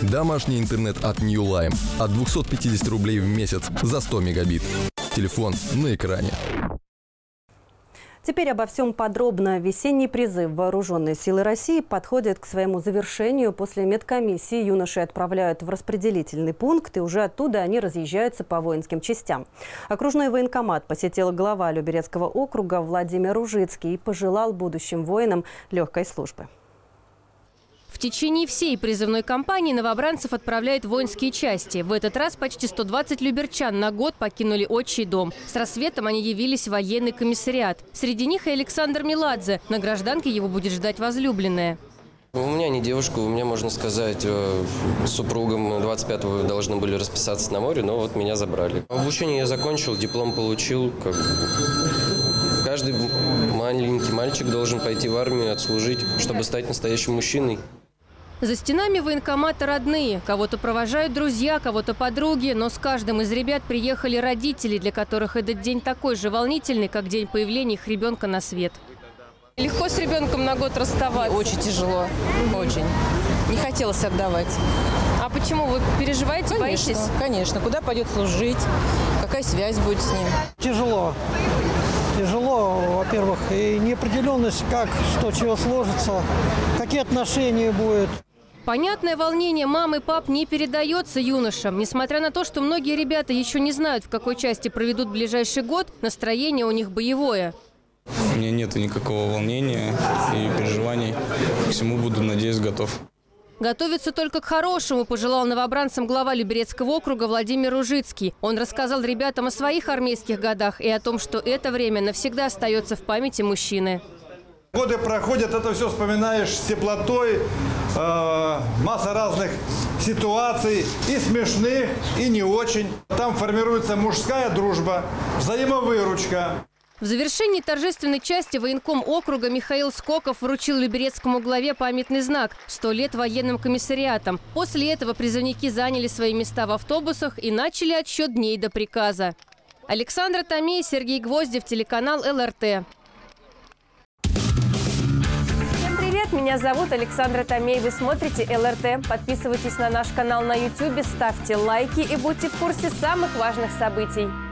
Домашний интернет от New Lime от 250 рублей в месяц за 100 мегабит. Телефон на экране. Теперь обо всем подробно. Весенний призыв «Вооруженные силы России» подходит к своему завершению. После медкомиссии юноши отправляют в распределительный пункт, и уже оттуда они разъезжаются по воинским частям. Окружной военкомат посетил глава Люберецкого округа Владимир Ружицкий и пожелал будущим воинам легкой службы. В течение всей призывной кампании новобранцев отправляют в воинские части. В этот раз почти 120 люберчан на год покинули отчий дом. С рассветом они явились в военный комиссариат. Среди них и Александр Меладзе. На гражданке его будет ждать возлюбленная. У меня не девушка, у меня, можно сказать, с супругом 25-го должны были расписаться на море, но вот меня забрали. Обучение я закончил, диплом получил. Каждый маленький мальчик должен пойти в армию, отслужить, чтобы стать настоящим мужчиной. За стенами военкомата родные. Кого-то провожают друзья, кого-то подруги. Но с каждым из ребят приехали родители, для которых этот день такой же волнительный, как день появления их ребенка на свет. Легко с ребенком на год расставаться? Очень тяжело. Очень. Не хотелось отдавать. А почему? Вы переживаете, боитесь? Конечно. Куда пойдет служить? Какая связь будет с ним? Тяжело. Тяжело, во-первых, и неопределенность, как, что, чего сложится, какие отношения будут. Понятное волнение мам и пап не передается юношам. Несмотря на то, что многие ребята еще не знают, в какой части проведут ближайший год, настроение у них боевое. У меня нет никакого волнения и переживаний. К всему буду, надеюсь, готов. Готовиться только к хорошему, пожелал новобранцам глава Люберецкого округа Владимир Ружицкий. Он рассказал ребятам о своих армейских годах и о том, что это время навсегда остается в памяти мужчины. Годы проходят, это все вспоминаешь с теплотой, масса разных ситуаций, и смешных, и не очень. Там формируется мужская дружба, взаимовыручка. В завершении торжественной части военком округа Михаил Скоков вручил люберецкому главе памятный знак «100 лет военным комиссариатам». После этого призывники заняли свои места в автобусах и начали отсчет дней до приказа. Александра Томей, Сергей Гвоздев, телеканал ЛРТ. Всем привет, меня зовут Александра Томей. Вы смотрите ЛРТ. Подписывайтесь на наш канал на YouTube, ставьте лайки и будьте в курсе самых важных событий.